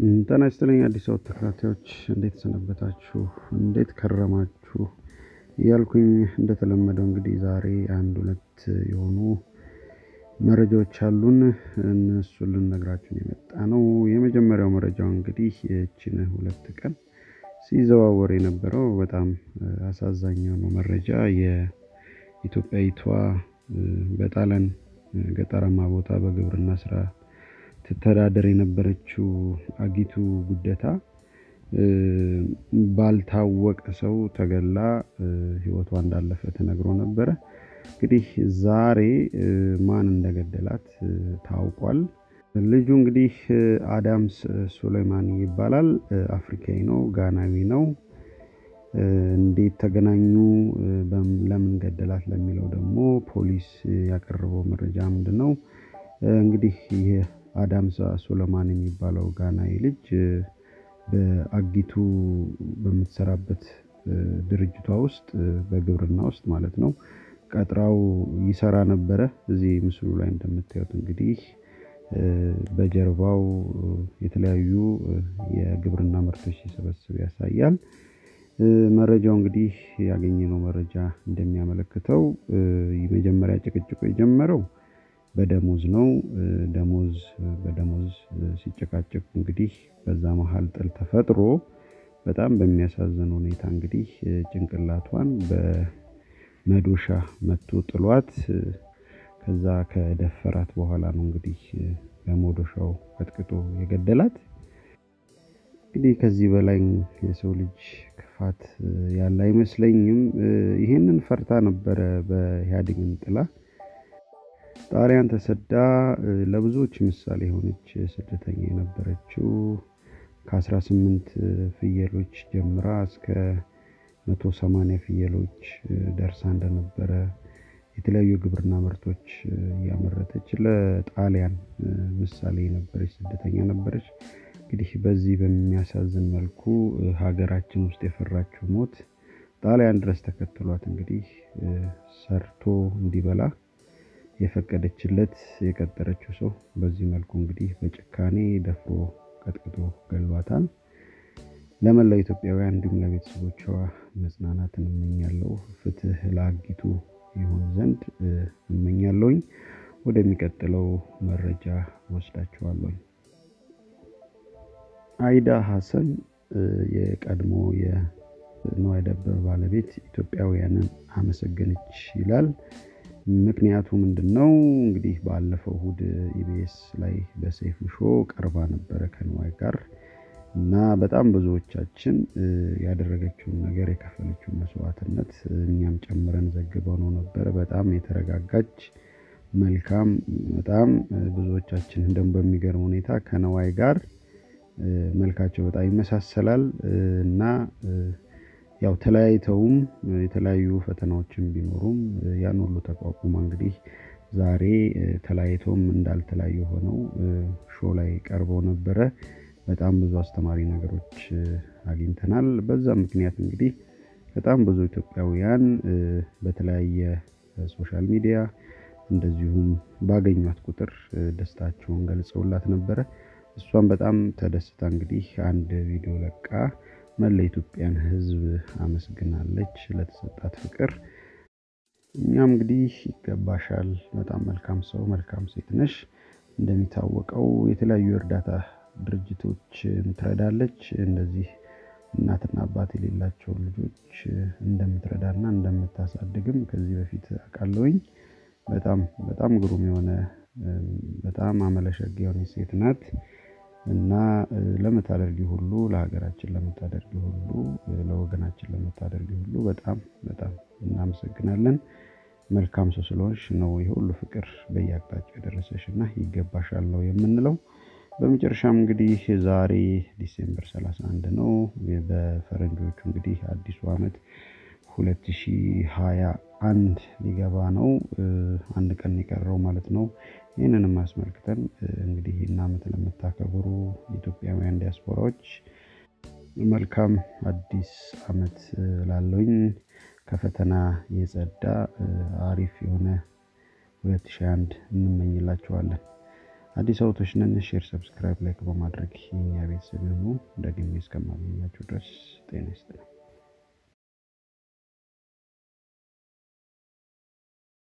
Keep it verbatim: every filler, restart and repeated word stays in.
ጤና ይስጥልኝ አዲስ አበባ ተከታታዮች እንዴት ሰነበታችሁ እንዴት ከረማችሁ እያልኩኝ እንደተለመደው እንግዲህ ዛሬ አንድ ሁለት የሆኑ መረጃዎች አሉን እነሱን ልንነግራችሁ የመጣነው የመጀመሪያው መረጃው እንግዲህ እቺን ሁለት ቀን ሲዘዋወር የነበረው በጣም አሳዛኝ ነው መረጃ የኢትዮጵያዊቷ በጣሊያን ገጠራማ ቦታ በግብርና ስራ ተተዳደር የነበረችው አጊቱ ጉደታ ባልታወቀ ሰው ተገላ ህይወቷ እንዳለፈ ተነግሮ ነበር እንግዲህ ዛሬ ማን እንደገደላት ታውቋል ልጁ እንግዲህ አዳምስ ሱሌማኒ ይባላል አፍሪካዊ ነው ጋናዊ ነው እንዴት ተገናኙ ለምን ገደላት ለሚለው ደግሞ ፖሊስ ያቀረበው መረጃ ምንድነው እንግዲህ ይሄ አዳምስ ሱሌማኒ የሚባለው ጋናዊ ልጅ በአጊቱ በመተሰራበት ድርጅቷ ውስጥ በግብርና ውስጥ ማለት ነው ቀጥራው ይሰራ ነበር እዚህ ምስሉ ላይ እንደምታዩት እንግዲህ በጀርባው የተለያዩ የግብርና ምርቶች ሲሰበስብ ያሳያል መረጃው እንግዲህ ያገኘነው መረጃ እንደሚያመለክተው የመጀመሪያ ጭቅጭቁ የጀመረው በደሞዝ ነው ደሞዝ በደሞዝ ሲጨቃጨቁ እንግዲህ በዛ መሃል ጥል ተፈጥሮ በጣም በሚያሳዝን ሁኔታ እንግዲህ ጭንቅላቷን በመዶሻ መቶ ጥሏት ከዛ ከደፈራት በኋላ ነው እንግዲህ በመዶሻው ቀጥቅጦ የገደላት እንግዲህ ከዚህ በላይ የሰው ልጅ ክፋት ያለ አይመስለኝም ይሄንን ፈርታ ነበር በኢህአዴግን ጥላ ጣሊያን ተሰዳ ለብዙዎች ምሳሌ ሆነች ስደተኛ የነበረችው ከ18 ፍየሎች ጀምራ እስከ መቶ ሰማንያ ፍየሎች ደርሳ እንደነበረ የተለያዩ ግብርና ምርቶች ያመረተች ለጣሊያን ምሳሌ የነበረች ስደተኛ ነበረች እንግዲህ በዚህ በሚያሳዝን መልኩ ሀገራችን ውስጥ የፈራችው ሞት ጣሊያን ድረስ ተከትሏት እንግዲህ ሰርቶ እንዲበላ የፈቀደችለት የቀጠረችው ሰው በዚህ መልኩ እንግዲህ በጭካኔ ደፍሮ ቀጥቅጦ ገሏታል ለመላው ኢትዮጵያውያን እንዲሁም ለቤተሰቦቿ መጽናናትን እመኛለሁ ፍትህ ለአጊቱ ይሁን ዘንድ እመኛለሁኝ ወደሚቀጥለው መረጃ ወስዳችኋለሁ አይዳ ሐሰን የቀድሞ የነዋይ ደበበ ባለቤት ኢትዮጵያውያንን አመሰገነች ይላል ምክንያቱ ምንድነው እንግዲህ ባለፈው ሁድ ኢቢኤስ ላይ በሰይፉ ሾው ቀርባ ነበር ከነዋይ ጋር እና በጣም ብዙዎቻችን ያደረገችውን ነገር የከፈለችውን መስዋዕትነት እኛም ጨምረን ዘግበው ነው ነበር በጣም የተረጋጋች መልካም በጣም ብዙዎቻችን እንደም በሚገርም ሁኔታ ከነዋይ ጋር መልካቸው በጣም ይመሳሰላል እና ያው ተለያይተውም የተለያዩ ፈተናዎችን ቢኖሩም ያን ሁሉ ተቋቁማ እንግዲህ ዛሬ ተለያይተውም እንዳልተለያዩ ሆነው ሾው ላይ ቀርበው ነበር በጣም ብዙ አስተማሪ ነገሮች አግኝተናል በዛ ምክንያት እንግዲህ በጣም ብዙ ኢትዮጵያውያን በተለያየ ሶሻል ሚዲያ እንደዚሁም ባገኙት ቁጥር ደስታቸውን ገልጸውላት ነበር እሷም በጣም ተደስታ እንግዲህ አንድ ቪዲዮ ለቃ መላ ኢትዮጵያን ህዝብ አመስግናለች ለተሰጣት ፍቅር እኛም እንግዲህ ይገባሻል በጣም መልካም ሰው መልካም ሴት ነሽ እንደሚታወቀው የተለያዩ እርዳታ ድርጅቶችን ትረዳለች እንደዚህ እናትና አባት የሌላቸው ልጆች እንደምትረዳና እንደምታሳድግም ከዚህ በፊት አቃለውኝ በጣም በጣም ግሩም የሆነ በጣም አመለሸግ የሆነ ሴት ናት እና ለምታደርጊ ሁሉ ለሀገራችን ለምታደርጊ ሁሉ ለወገናችን ለምታደርጊ ሁሉ በጣም በጣም እናመሰግናለን መልካም ሰው ስለሆንሽ ነው ይሁሉ ፍቅር በያቅጣጫው ደረሰሽና ይገባሻል ነው የምንለው በመጨረሻም እንግዲህ ዛሬ ዲሴምበር ሰላሳ አንድ ነው በፈረንጆቹ እንግዲህ አዲሱ አመት ሁለት ሺህ ሃያ አንድ ሊገባ ነው አንድ ቀን ይቀረው ማለት ነው ይሄንንም አስመልክተን እንግዲህ እና አመት ለምታከብሩ ኢትዮጵያውያን ዲያስፖራዎች መልካም አዲስ አመት ላለውኝ ከፈተና የጸዳ አሪፍ የሆነ ሁለት ሺህ አንድ እንመኝላችኋለን አዲስ አውቶች ነን ሼር ሰብስክራይብ ላይክ በማድረግ የኛ ቤተሰብ ይሁኑ ደግሜ እስከማገኛችሁ ድረስ ጤና ይስጥልኝ